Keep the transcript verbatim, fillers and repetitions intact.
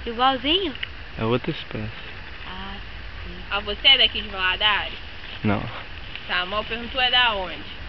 Igualzinho? É outra espécie. Ah, sim. Ah, você é daqui de Valadares? Não. Tá, mal perguntou é da onde?